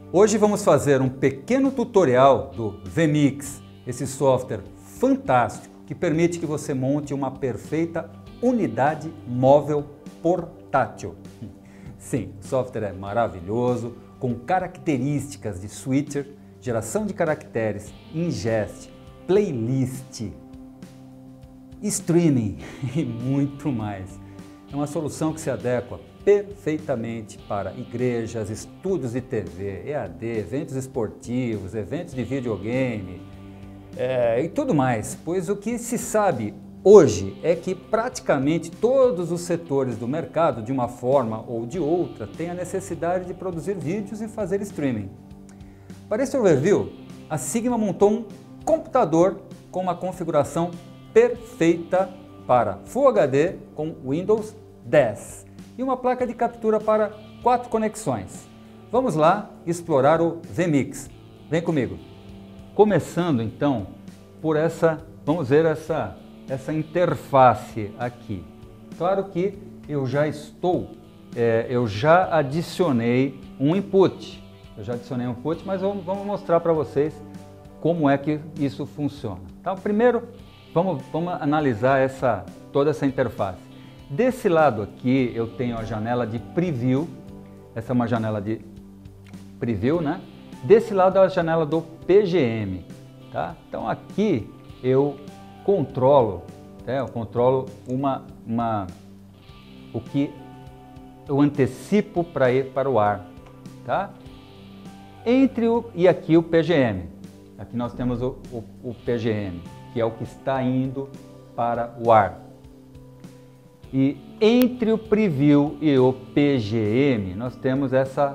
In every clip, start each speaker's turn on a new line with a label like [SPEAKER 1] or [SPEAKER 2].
[SPEAKER 1] Hoje vamos fazer um pequeno tutorial do vMix, esse software fantástico que permite que você monte uma perfeita unidade móvel portátil. Sim, o software é maravilhoso, com características de switcher, geração de caracteres, ingest, playlist, streaming e muito mais. É uma solução que se adequa perfeitamente para igrejas, estúdios de TV, EAD, eventos esportivos, eventos de videogame e tudo mais, pois o que se sabe hoje é que praticamente todos os setores do mercado, de uma forma ou de outra, têm a necessidade de produzir vídeos e fazer streaming. Para esse overview, a Sigma montou um computador com uma configuração perfeita para Full HD com Windows 10 e uma placa de captura para 4 conexões. Vamos lá explorar o vMix. Vem comigo. Começando então por vamos ver essa interface aqui. Claro que eu já adicionei um input. Mas vamos mostrar para vocês como é que isso funciona. Então, primeiro, vamos analisar toda essa interface. Desse lado aqui eu tenho a janela de preview, essa é uma janela de preview, né? Desse lado é a janela do PGM, tá? Então aqui eu controlo, o que eu antecipo para ir para o ar, tá? E aqui o PGM, aqui nós temos o PGM, que é o que está indo para o ar. E entre o preview e o PGM, nós temos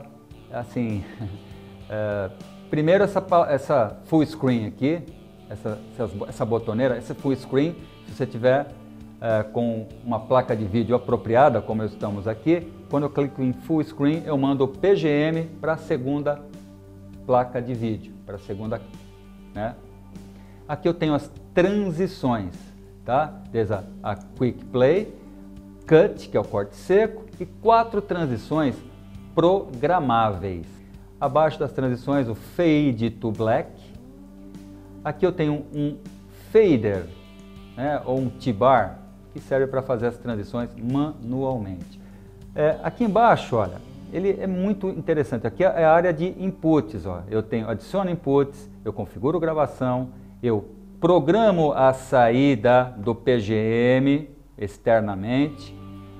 [SPEAKER 1] primeiro essa full screen aqui, essa botoneira, essa full screen, se você tiver com uma placa de vídeo apropriada, como estamos aqui, quando eu clico em full screen, eu mando o PGM para a segunda placa de vídeo, para a segunda, né? Aqui eu tenho as transições, tá? Desde a Quick Play, Cut, que é o corte seco, e 4 transições programáveis. Abaixo das transições, o Fade to Black. Aqui eu tenho um Fader, né, ou um T-Bar, que serve para fazer as transições manualmente. Aqui embaixo, olha, ele é muito interessante. Aqui é a área de inputs. Ó. Adiciono inputs, eu configuro gravação, eu programo a saída do PGM externamente,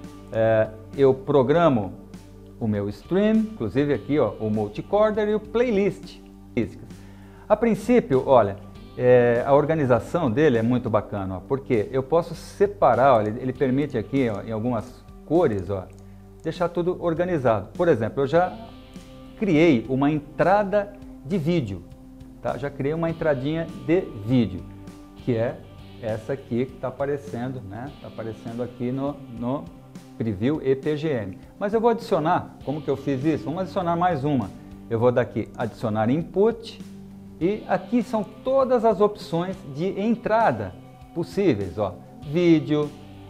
[SPEAKER 1] eu programo o meu stream, inclusive aqui ó, o multicorder e o playlist. A princípio, olha, a organização dele é muito bacana, ó, porque eu posso separar, olha, ele permite aqui ó, em algumas cores, ó, deixar tudo organizado. Por exemplo, eu já criei uma entrada de vídeo, tá? Já criei uma entradinha de vídeo, que é essa aqui que está aparecendo, né? Está aparecendo aqui no preview e PGM. Mas eu vou adicionar, como que eu fiz isso? Vamos adicionar mais uma. Eu vou daqui adicionar input e aqui são todas as opções de entrada possíveis, ó. Vídeo,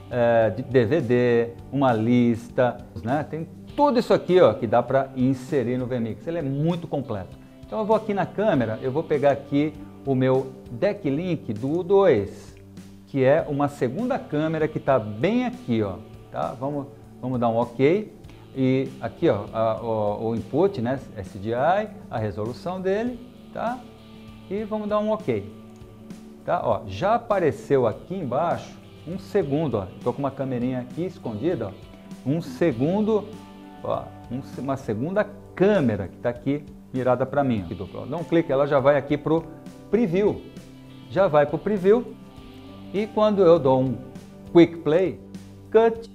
[SPEAKER 1] DVD, uma lista, né? Tem tudo isso aqui, ó, que dá para inserir no vMix. Ele é muito completo. Então eu vou aqui na câmera, eu vou pegar aqui o meu Deck Link do U2, que é uma segunda câmera que está bem aqui, ó, tá? Vamos dar um OK. E aqui, ó, o input, né, SDI, a resolução dele, tá? E vamos dar um OK, tá? Ó, já apareceu aqui embaixo um segundo, ó, estou com uma câmerinha aqui escondida, ó, um segundo, ó, uma segunda câmera que está aqui mirada para mim. Dá um clique, ela já vai aqui para o preview, já vai para o preview. E quando eu dou um Quick Play, Cut,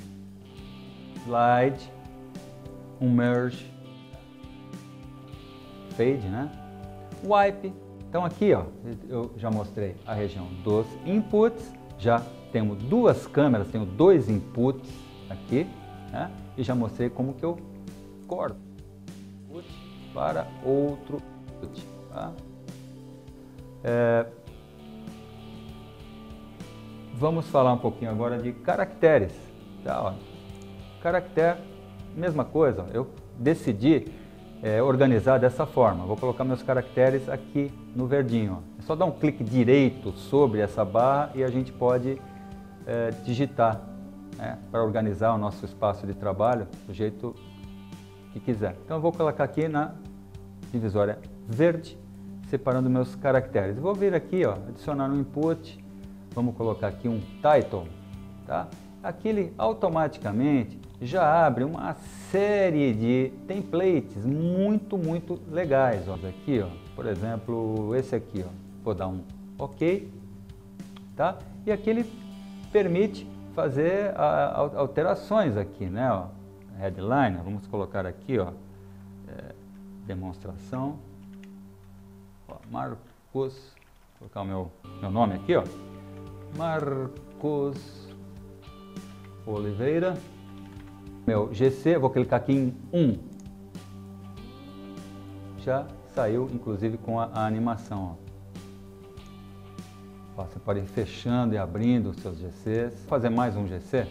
[SPEAKER 1] Slide, um Merge, Fade, né? Wipe. Então aqui, ó, eu já mostrei a região dos inputs, já temos duas câmeras, tenho 2 inputs aqui, né? E já mostrei como que eu corto input para outro input, tá? Vamos falar um pouquinho agora de caracteres, tá? Ó, caractere, mesma coisa, ó, eu decidi organizar dessa forma. Vou colocar meus caracteres aqui no verdinho. Ó. É só dar um clique direito sobre essa barra e a gente pode digitar, né, para organizar o nosso espaço de trabalho do jeito que quiser. Então eu vou colocar aqui na divisória verde, separando meus caracteres. Vou vir aqui, ó, adicionar um input, vamos colocar aqui um title, tá? Aqui ele automaticamente já abre uma série de templates muito legais, ó. Aqui, ó, por exemplo, esse aqui, ó, vou dar um OK, tá? E aqui ele permite fazer alterações aqui, né, ó. Headline, vamos colocar aqui, ó, demonstração, ó, Marcos, vou colocar o meu nome aqui, ó, Marcos Oliveira, meu GC, vou clicar aqui em 1, já saiu inclusive com a animação, ó. Você pode ir fechando e abrindo os seus GCs, vou fazer mais um GC,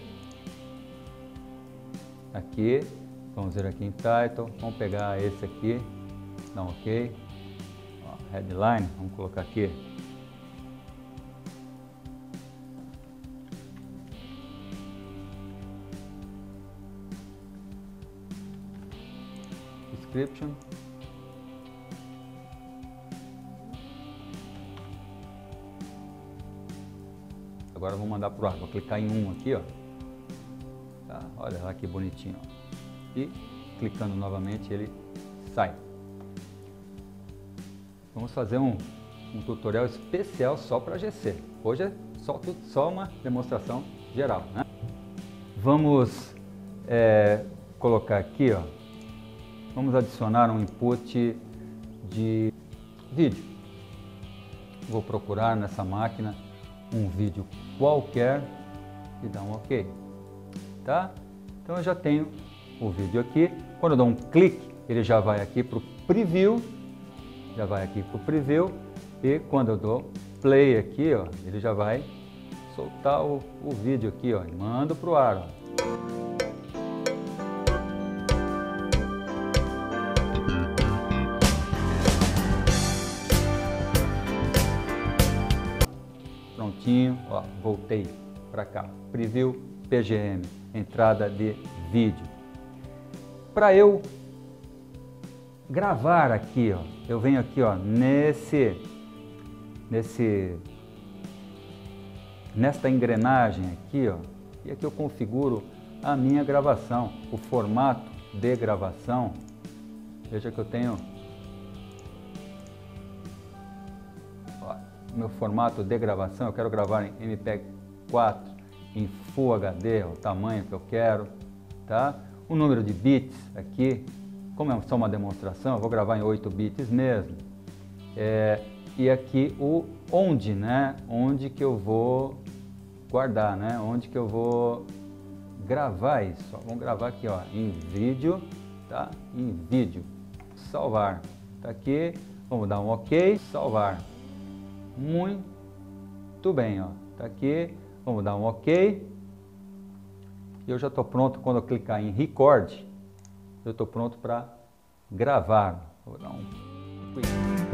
[SPEAKER 1] aqui, vamos ver aqui em title, vamos pegar esse aqui, dá um OK, ó, headline, vamos colocar aqui, description, agora vou mandar para o ar, vou clicar em 1 aqui, ó. Tá, olha lá que bonitinho, ó. E clicando novamente ele sai. Vamos fazer um tutorial especial só para GC. Hoje é só uma demonstração geral, né? Vamos colocar aqui, ó, vamos adicionar um input de vídeo. Vou procurar nessa máquina um vídeo qualquer e dar um OK. Tá? Então eu já tenho o vídeo aqui. Quando eu dou um clique, ele já vai aqui para o preview. E quando eu dou play aqui, ó, ele já vai soltar o vídeo aqui, ó, e mando para o ar. Ó. Prontinho, ó, voltei para cá. Preview PGM, entrada de vídeo. Para eu gravar aqui, ó, eu venho aqui, ó, nesta engrenagem aqui, ó, e aqui eu configuro a minha gravação, o formato de gravação. Veja que eu tenho, ó, meu formato de gravação, eu quero gravar em MP4, em Full HD, o tamanho que eu quero, tá? O número de bits aqui, como é só uma demonstração, eu vou gravar em 8 bits mesmo. E aqui o onde, né? Onde que eu vou guardar, né? Onde que eu vou gravar isso. Ó, vamos gravar aqui, ó, em vídeo, tá? Em vídeo. Salvar. Tá aqui, vamos dar um OK, salvar. Muito bem, ó. Tá aqui. Vamos dar um OK. E eu já estou pronto, quando eu clicar em Record, eu estou pronto para gravar. Vou dar um quick.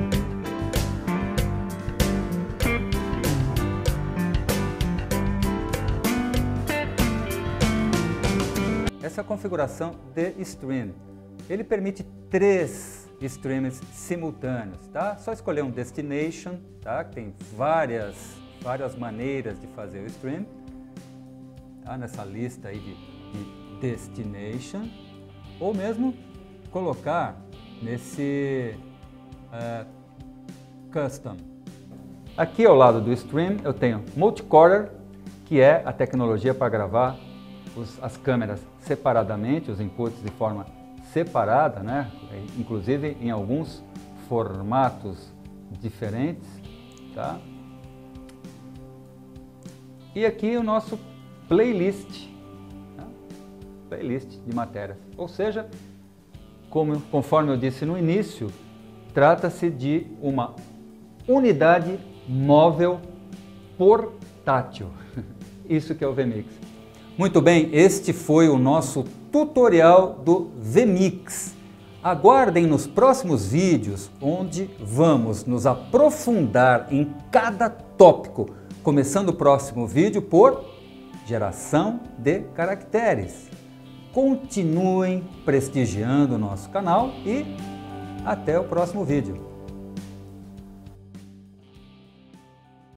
[SPEAKER 1] Essa é a configuração de stream. Ele permite 3 streams simultâneos, tá? Só escolher um destination, tá? Que tem várias maneiras de fazer o stream, tá? Nessa lista aí de destination, ou mesmo colocar nesse custom. Aqui ao lado do stream eu tenho multicorder, que é a tecnologia para gravar as câmeras separadamente, os inputs de forma separada, né? Inclusive em alguns formatos diferentes, tá? E aqui o nosso playlist, né? Playlist de matérias. Ou seja, conforme eu disse no início, trata-se de uma unidade móvel portátil. Isso que é o vMix. Muito bem, este foi o nosso tutorial do vMix. Aguardem nos próximos vídeos, onde vamos nos aprofundar em cada tópico, começando o próximo vídeo por geração de caracteres. Continuem prestigiando o nosso canal e até o próximo vídeo.